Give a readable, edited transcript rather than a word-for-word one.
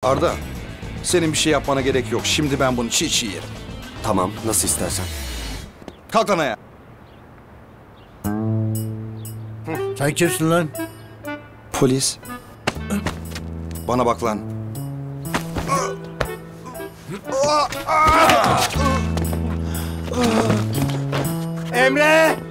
Arda, senin bir şey yapmana gerek yok. Şimdi ben bunu çiğ çiğ yerim. Tamam, nasıl istersen. Kalk lan ayağa. Sen kimsin lan? Polis. Bana bak lan. Emre!